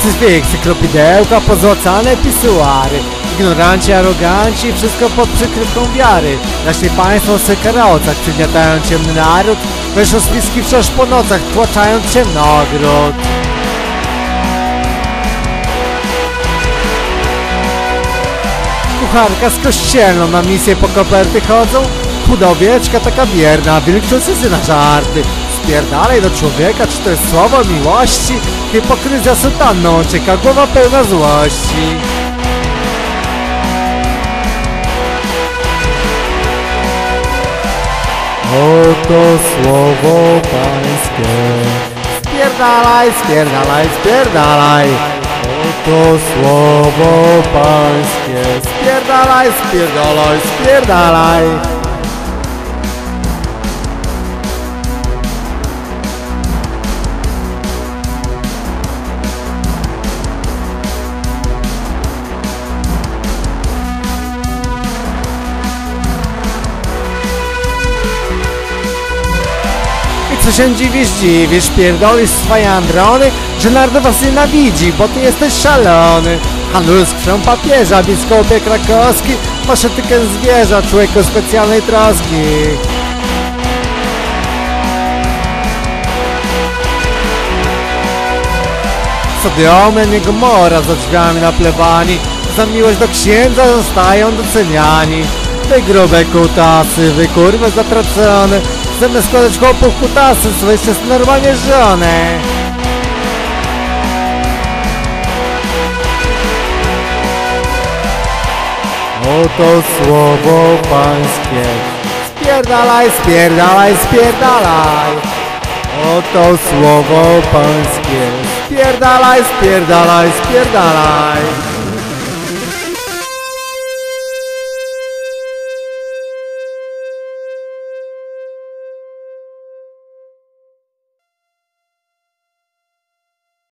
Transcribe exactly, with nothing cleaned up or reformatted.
Krucyfiksy, kropidełka, pozłacane pisuary, ignoranci, aroganci, wszystko pod przykrywką wiary. Nasi państwo w sekarocach przygniatają ciemny naród, weszło spiski wciąż po nocach, tłaczając ciemnogród. Kucharka z kościelną na misję po koperty chodzą, chuda owieczka taka bierna, wilk czysty na żarty. Spierdalej do człowieka, czy to jest słowo miłości? Hipokryzja sutanną ucieka, głowa pełna złości. Oto słowo pańskie. Spierdalaj, spierdalaj, spierdalaj. Oto słowo pańskie. Spierdalaj, spierdalaj, spierdalaj. Co się dziwisz, dziwisz, pierdolisz swoje androny, że naród was nienawidzi, bo ty jesteś szalony. Handluj z krwią papieża, biskupie krakowski, masz etykę zwierza, człowieku specjalnej troski. Sodomia, nie Gomora za drzwiami na plebanii, za miłość do księdza zostają doceniani. Te grube kutasy, wy kurwy zatracone, zamiast składać chłopów kutasy, słyszycie normalnie żonę. Oto słowo pańskie. Spierdalaj, spierdalaj, spierdalaj. Oto słowo pańskie. Spierdalaj, spierdalaj, spierdalaj.